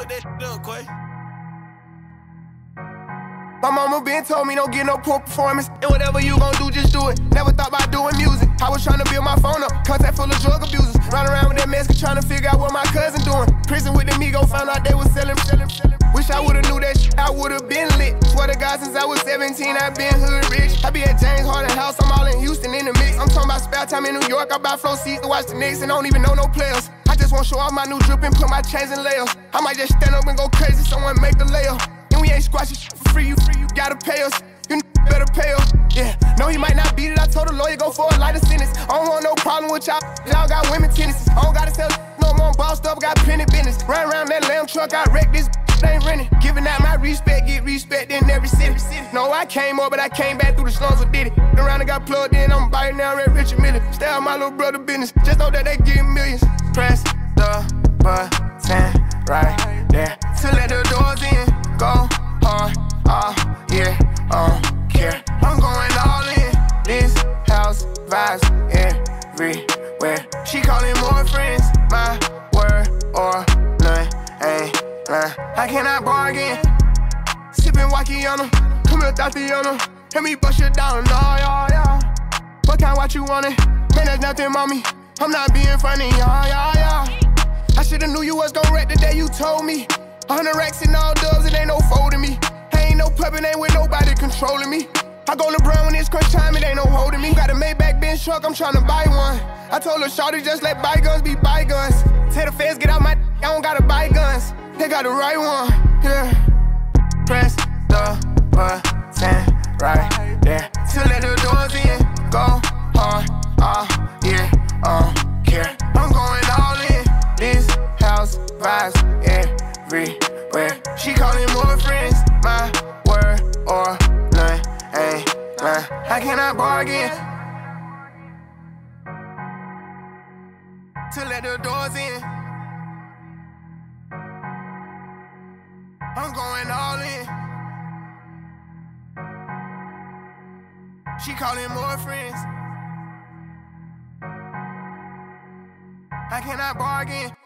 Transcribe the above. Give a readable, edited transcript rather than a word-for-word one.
Fuck that up, Quay. My mama been told me don't get no poor performance. And whatever you gon' do, just do it. Never thought about doing music. I was trying to build my phone up. Contact full of drug abusers. Run around with that mask trying to figure out what my cousin doing. Prison with the Migo, found out they was selling. Wish I would've knew that shit, I would've been lit. Swear to God, since I was 17, I been hood rich. I be at James Harden house, I'm all in Houston in the mix. I'm talking about spare time in New York. I buy flow seats to watch the Knicks and don't even know no players. I just wanna show off my new drip and put my chains in layers. I might just stand up and go crazy, someone make the layup. And we ain't squashing shit for free, you gotta pay us. You better pay us. Yeah, no, he might not beat it. I told the lawyer go for a lighter sentence. I don't want no problem with y'all. Y'all got women tendencies. I don't gotta sell no more. I'm bossed up, got plenty business. Run around that lamb truck, I wreck this. Ain't renting. Giving out my respect, get respect in every city. No, I came up, but I came back through the slums and did it. Around and got plugged in, I'm biting down Red Richard Miller. Stay out my little brother business. Just know that they getting millions. Press the button right there to let the doors in. Go hard, yeah, care. I'm going all in. This house vibes everywhere. She calling more friends, my word or none, ain't lying. I cannot bargain. Sippin' Wakiana, come here, Tatiana. Let me bust you down, yeah. What kind what you wanted? Man, there's nothing, mommy. I'm not being funny, yeah. I shoulda knew you was gon' wreck the day you told me. 100 racks and all dubs, it ain't no folding me. Ain't no puppet, ain't with nobody controlling me. I go LeBron when it's crunch time, it ain't no holding me. Got a Maybach Benz truck, I'm tryna buy one. I told her, shawty, just let bygones be bygones. Tell the feds, get out my I don't gotta buy guns. They got the right one, yeah. Press the button right there to let the doors in. Go hard, yeah, care. I'm going all in. This house vibes everywhere. She calling more friends, my word or none, ain't lying. I cannot bargain to let the doors in. I'm going all in. She calling more friends. I cannot bargain.